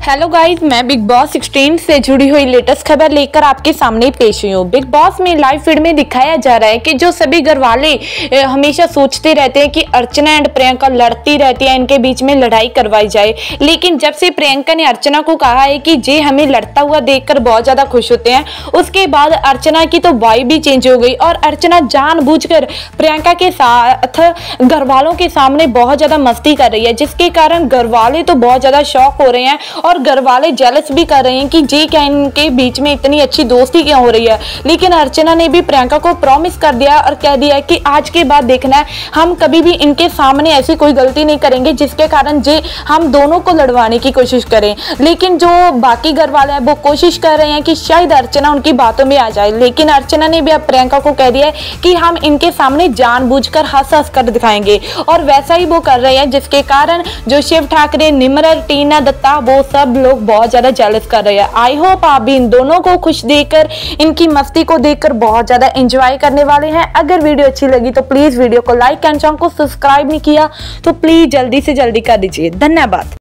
Hello guys, मैं Bigg Boss 16 से जुड़ी हुई लेटेस्ट खबर लेकर आपके सामने पेश हुई हूँ। बिग बॉस में लाइव फीड में दिखाया जा रहा है कि जो सभी घर वाले हमेशा सोचते रहते हैं कि अर्चना एंड प्रियंका लड़ती रहती है, इनके बीच में लड़ाई करवाई जाए। लेकिन जब से प्रियंका ने अर्चना को कहा है कि जे हमें लड़ता हुआ देखकर बहुत ज्यादा खुश होते हैं, उसके बाद अर्चना की तो वाइब भी चेंज हो गई और अर्चना जानबूझकर प्रियंका के साथ घर वालों के सामने बहुत ज्यादा मस्ती कर रही है, जिसके कारण घर वाले तो बहुत ज्यादा शॉक हो रहे हैं और घर वाले जेलस भी कर रहे हैं कि जे क्या इनके बीच में इतनी अच्छी दोस्ती क्यों हो रही है। लेकिन अर्चना ने भी प्रियंका को प्रॉमिस कर दिया और कह दिया कि आज के बाद देखना है, हम कभी भी इनके सामने ऐसी कोई गलती नहीं करेंगे जिसके कारण जे हम दोनों को लड़वाने की कोशिश करें। लेकिन जो बाकी घर वाले हैं वो कोशिश कर रहे हैं कि शायद अर्चना उनकी बातों में आ जाए। लेकिन अर्चना ने भी अब प्रियंका को कह दिया है कि हम इनके सामने जानबूझकर हंस कर दिखाएंगे और वैसा ही वो कर रहे हैं, जिसके कारण जो शिव ठाकरे, निम्रत, टीना दत्ता, वो सब लोग बहुत ज्यादा जेलस कर रहे हैं। आई होप आप भी इन दोनों को खुश देखकर, इनकी मस्ती को देखकर बहुत ज्यादा एंजॉय करने वाले हैं। अगर वीडियो अच्छी लगी तो प्लीज वीडियो को लाइक एंड चैनल को सब्सक्राइब नहीं किया तो प्लीज जल्दी से जल्दी कर दीजिए। धन्यवाद।